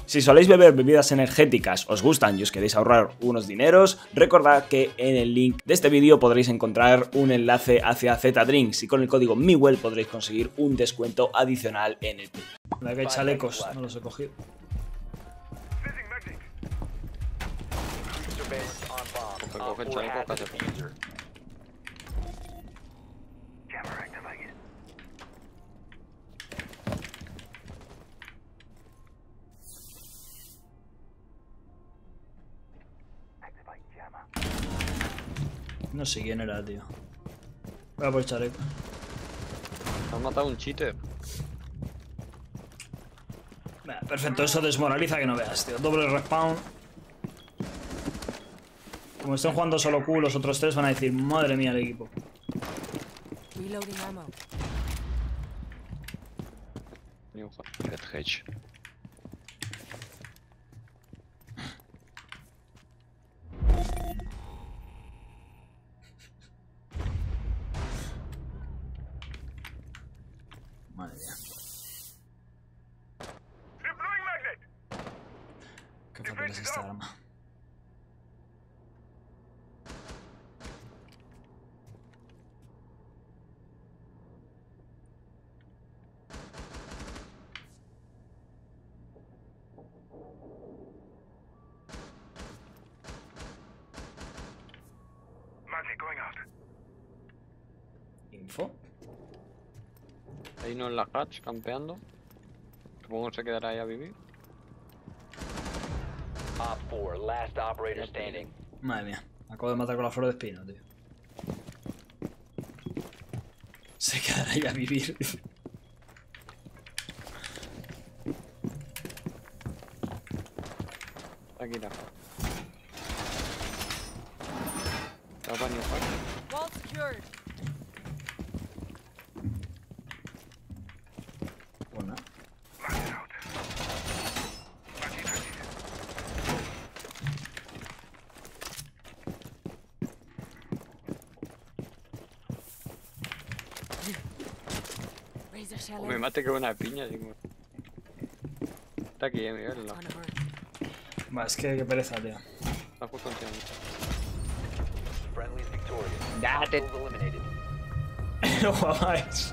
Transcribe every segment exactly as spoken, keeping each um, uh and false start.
Si soléis beber bebidas energéticas, os gustan y os queréis ahorrar unos dineros, recordad que en el link de este vídeo podréis encontrar un enlace hacia Z-Drinks y con el código MIWELL podréis conseguir un descuento adicional en el club. La que hay chalecos, no los he cogido. Coge el chaleco, cállate. No sé quién era, tío. Voy a por el chaleco. Han matado un cheater. Venga, perfecto, eso desmoraliza que no veas, tío. Doble respawn. Como estén jugando solo Q, los otros tres van a decir, madre mía, el equipo. Reloading ammo. Get hedge. Madre mía. Qué fácil es esta arma. Info. Hay uno en la hatch campeando. Supongo que se quedará ahí a vivir. Madre mía, acabo de matar con la flor de espino, tío. Se quedará ahí a vivir. Aquí la ¿Está para ni Wall secured. Buena. Razor shell. Oh, me mate que buena piña, digo. Está aquí, eh, Miguel. La, On a bird. Va, es que qué pereza, tío. la justo encima. Date. No jugáis.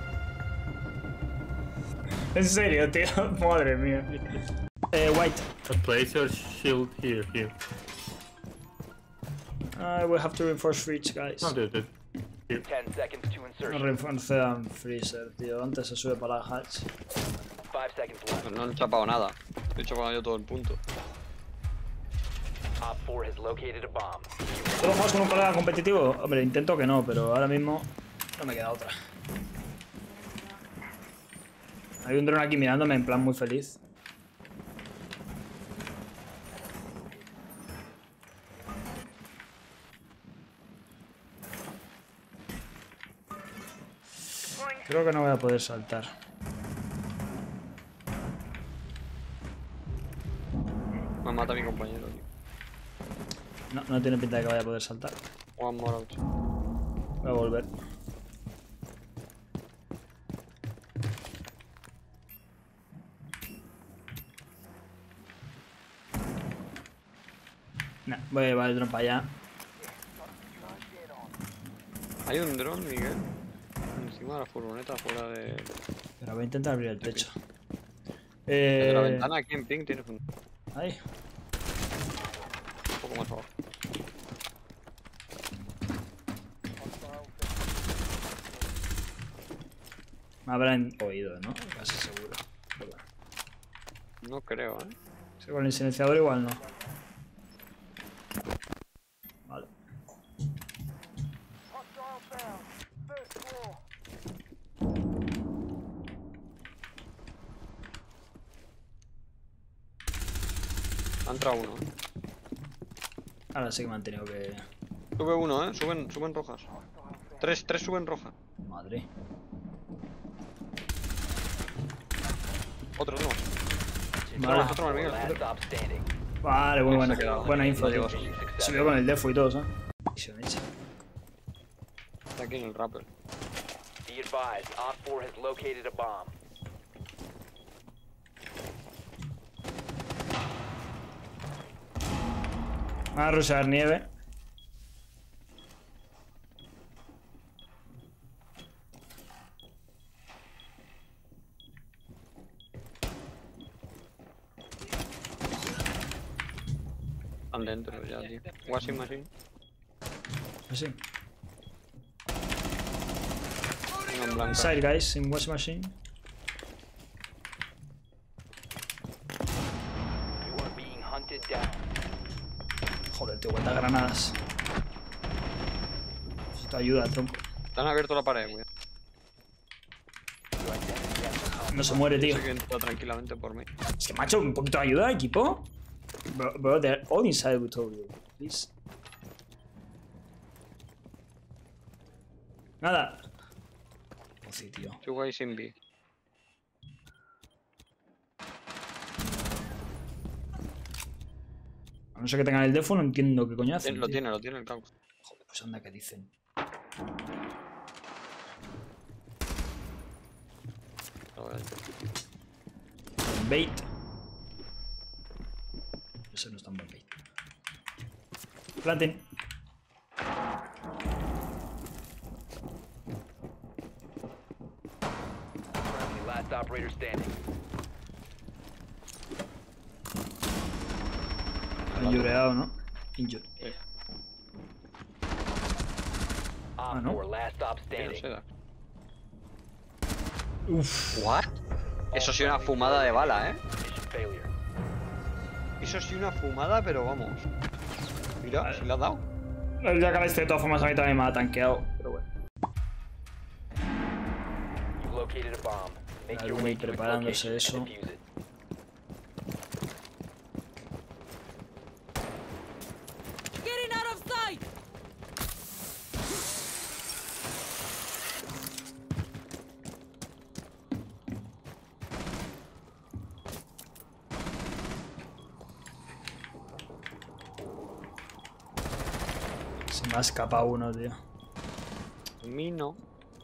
En serio, tío. Madre mía. Eh, White. Place your shield here, here. I will have to reinforce Freeze, guys. No, dude, dude. Ten seconds to No insertion. reinforcean Freezer, tío. Antes se sube para la hatch. Five seconds left. No, no he chapado nada. He chapado yo todo el punto. Op four has located a bomb. ¿Tú lo juegas con un colega competitivo? Hombre, intento que no, pero ahora mismo no me queda otra. Hay un dron aquí mirándome en plan muy feliz. Creo que no voy a poder saltar. Me mata mi compañero, tío. No, no tiene pinta de que vaya a poder saltar. One more out. Voy a volver. No, voy a llevar el dron para allá. Hay un dron, Miguel. Encima de la furgoneta, fuera de, Pero voy a intentar abrir el techo. de la Eh... ventana. Aquí en ping tienes un, Ahí. un poco más abajo. Me habrán oído, ¿no? Casi seguro. Pero bueno. No creo, eh. Si con el silenciador igual no. Vale. Ha entrado uno. eh. Ahora sí que me han tenido que... Sube uno, eh. Suben, suben rojas. Tres, tres suben roja. Madre. Otro, no. Vale. Otro más, Miguel. Last stop standing. Vale, muy buena. Se ha quedado. Buena info, Lo tío. llevo. Subió con el defo y todo, ¿eh? Misión hecha. Está aquí en el rapper. Be advised, Op four has located a bomb. Va a rusar nieve. Están dentro ya, tío. Washing machine. Así. Uno en blanco. Inside, guys, in wash machine. You are being hunted down. Joder, tío, cuántas granadas. Necesito ayuda, tronco. Te han abierto la pared, güey. No se muere, tío. Sé que entra tranquilamente por mí. Es que, macho, un poquito de ayuda, equipo. Bro, bro, they're all inside with you. Please. Nada. Oh, sí, tío. Two guys in B. A no ser que tengan el defo, no entiendo qué coño hacen. Lo tío. tiene, lo tiene el caos. Joder, pues anda, ¿qué dicen? A ver. Bait. Ese no es tan buen bait. Planten. Friendly, last operator standing. Injureado, ¿no? Injured. Op no. four, last stop Quiero standing. seda. Uff. ¿What? Eso sí una fumada de bala, ¿eh? Mission failure. Eso sí una fumada, pero vamos. Mira, si le has dado. Ya que este de todas formas a mí también me ha tanqueado. Pero bueno. You've located a bomb. Make your Alguien way to its preparándose location eso. and defuse it. Getting out of sight! Se me ha escapado uno, tío. A mí no.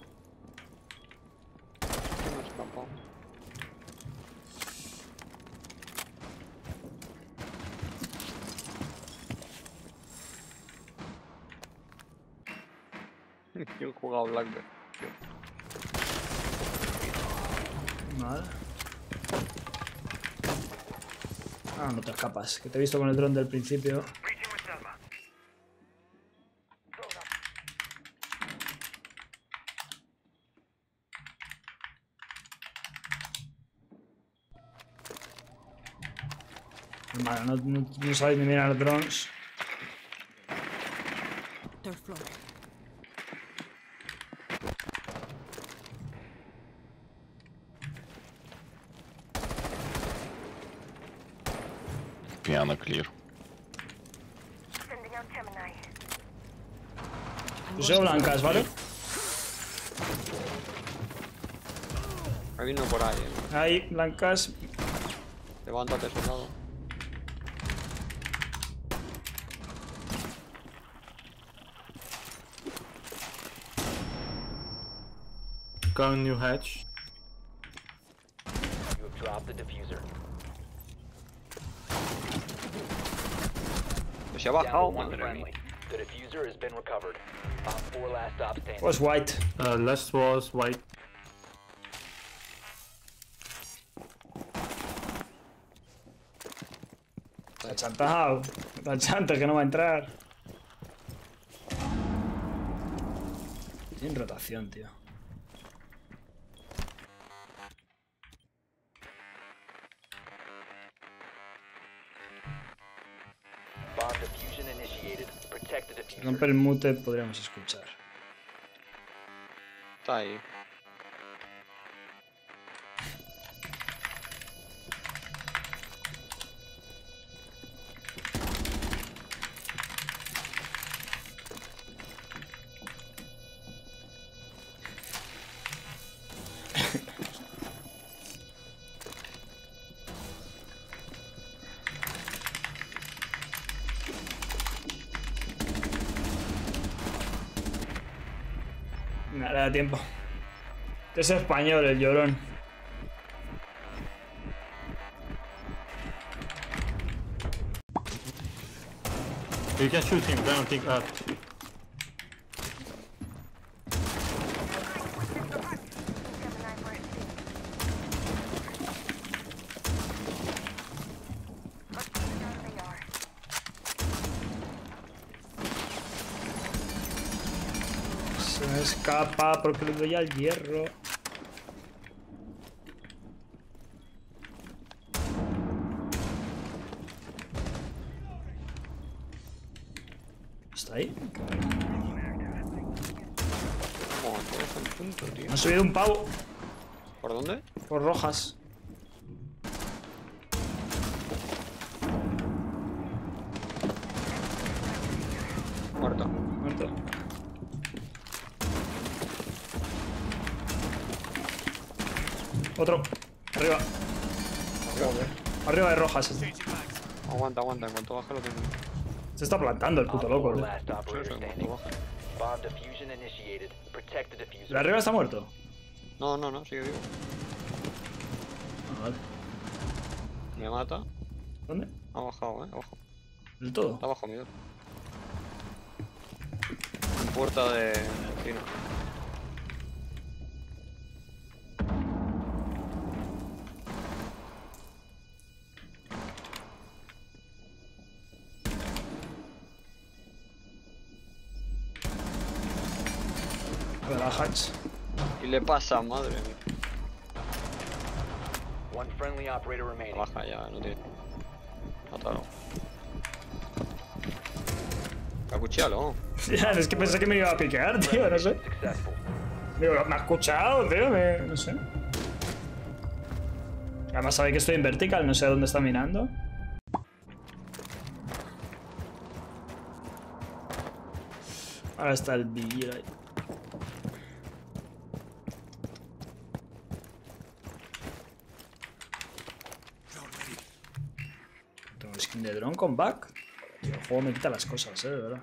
Se me ha escapado. Yo he jugado Blackbird. Vale. Ah, no te escapas. Que te he visto con el dron del principio. Vale, no, no, no sabéis ni mirar drones. Third floor. Piano clear. Sending out Gemini. Puseo blancas, ¿vale? Hay uno por ahí, eh. Ahí, blancas. Levántate, soldado. Gun new hatch. You have dropped the diffuser. Pues se ha Down to bajado, one madre mía. friendly. The diffuser has been recovered. Op four, last stop standing. Was white. Uh, last was white. Está chantajado. Está chanta que no va a entrar. Tiene rotación, tío. Bomb diffusion initiated. Protect the Si diffuser. rompe el mute podríamos escuchar. Está ahí. No le da tiempo. Es español el llorón. You can shoot him, don't think that. Se me escapa porque le doy al hierro. ¿Está ahí? Oh, todos en punto, tío. Me ha subido un pavo ¿Por dónde? por rojas. Muerto. Muerto. Otro. Arriba. Arriba de rojas. este. Aguanta, aguanta, en cuanto baje lo tengo. Se está plantando el puto Op loco. four ¿eh? last Sí, operator sí, en standing. cuanto baje. Bomb diffusion initiated. Protect the ¿El de diffuser. arriba está muerto? No, no, no, sigue vivo. Ah, vale. Me mata. ¿Dónde? Ha bajado, eh, abajo. ¿Del todo? Está abajo, mío. En puerta de Fino. A ver, a Hatch. Y le pasa, madre mía. One friendly operator remaining. Baja ya, no tiene. Mátalo. Acuchíalo. Ya, es que pensé que me iba a piquear, tío, no sé. Successful. Digo, me ha escuchado, tío, me- no sé. Además sabe que estoy en vertical, no sé a dónde está mirando. Ahora está el Vigil ahí. Tengo skin de drone con back. Tío, el juego me quita las cosas, eh, de verdad.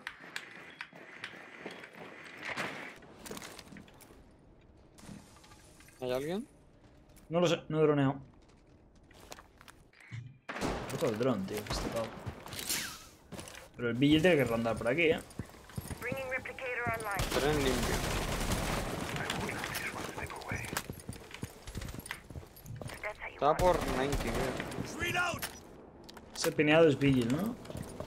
¿Hay alguien? No lo sé, no he droneado. Foto del drone, tío, este pavo. Pero el Vigil tiene que rondar por aquí, eh. Bringing replicator online. Tren limpio. That's how you Estaba want por noventa, creo. Ese pineado es Vigil, ¿no?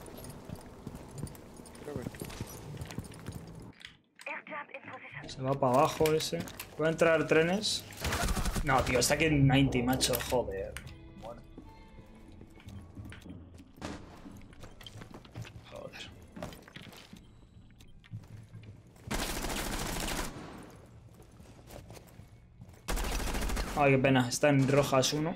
Creo que. it. Air trap in position. Se va para abajo ese. ¿Puede entrar trenes? No, tío, está aquí en noventa, macho. Joder. Bueno. Joder. Ay, qué pena. Está en rojas uno.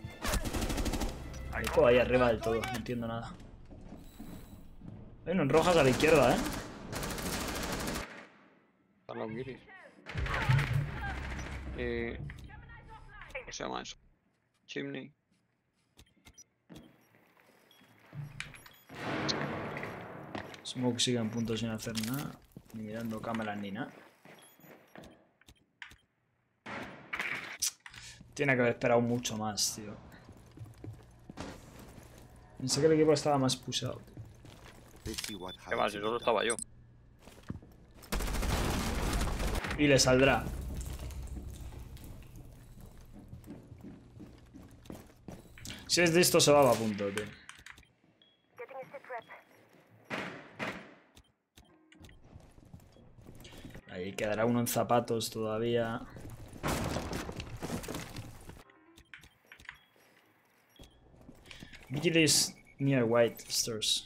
Hay todo ahí arriba del todo. No entiendo nada. Hay uno en rojas a la izquierda, ¿eh? Están los guiris. Eh. ¿Cómo se llama eso? Chimney. Smoke sigue en punto sin hacer nada. Ni mirando cámaras ni nada. Tiene que haber esperado mucho más, tío. Pensé que el equipo estaba más pusado, tío. ¿Qué va? Si solo estaba yo. Y le saldrá. Si es de esto se va a punto, tío. Getting a sit rep. Ahí quedará uno en zapatos todavía. Vigil is near white stairs.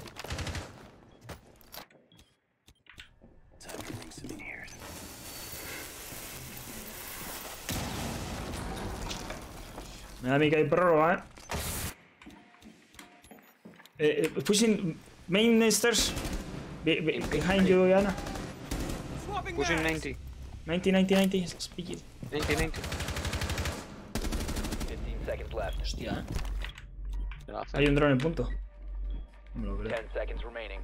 Me da a mí que hay prórroga, eh. Eh, eh, pushing main stairs. Be, be, behind you, Yana. Pushing noventa. ninety, ninety, ninety. Vigil. noventa, noventa. fifteen seconds left. Hostia, eh. Se la hace. Hay un drone en punto. No me lo creo. ten seconds remaining.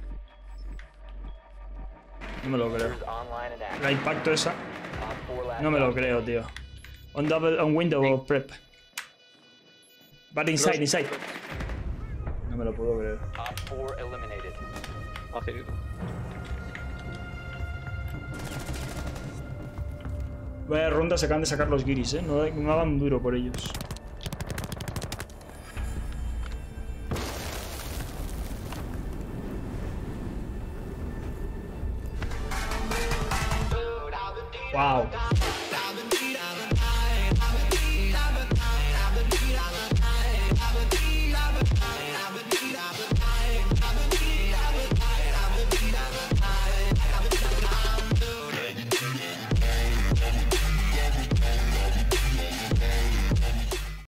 No me lo creo. Diffuser's online and active. La impacto esa. Op four last No me lo op creo, tío. On double, on window o prep. But inside, inside. No me lo puedo creer. Op four eliminated. Facilito. Vaya ronda se acaban de sacar los guiris, ¿eh? No, no hagan duro por ellos. Wow.